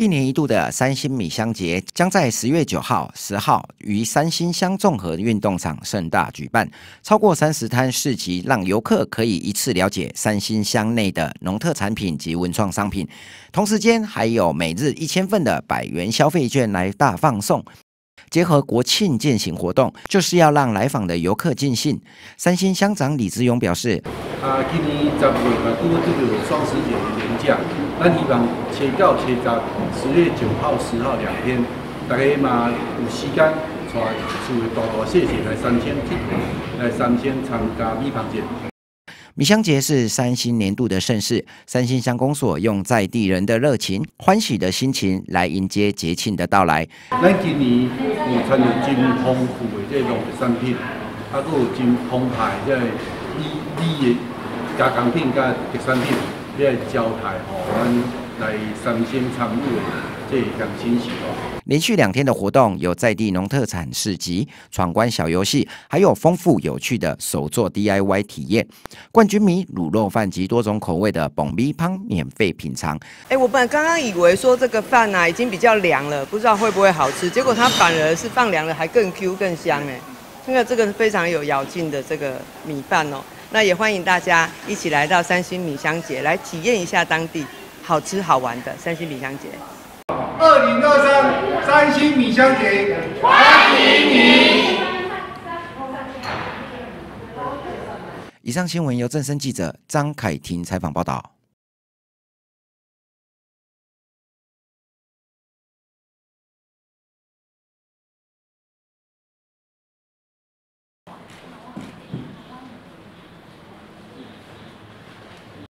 一年一度的三星米香节将在10月9号、10号于三星乡综合运动场盛大举办，超过30摊市集，让游客可以一次了解三星乡内的农特产品及文创商品。同时间还有每日1000份的100元消费券来大放送。结合国庆践行活动，就是要让来访的游客尽兴。三星乡长李志勇表示： 今年10月嘛，拄好这个双十节的连假，咱希望7、9、7、10月9号、10号2天，大家嘛有时间带厝的大大小小来三星来三星参加米香节。 米香节是三星年度的盛事，三星乡公所用在地人的热情、欢喜的心情来迎接节庆的到来。 咱今年有参与真丰富的这农特产品，还有真澎湃这米的加工品、加特产品，这招待咱来三星参与的这项欣喜。 连续2天的活动有在地农特产市集、闯关小游戏，还有丰富有趣的手作 DIY 体验。冠军米、卤肉饭及多种口味的蹦米汤免费品尝。 我本来刚刚以为说这个饭已经比较凉了，不知道会不会好吃，结果它反而是放凉了还更 Q 更香哎。这个非常有咬劲的这个米饭哦。那也欢迎大家一起来到三星米香节来体验一下当地好吃好玩的三星米香节。 2023三星米香节，欢迎你！ 以上新闻由正声记者张凯婷采访报道。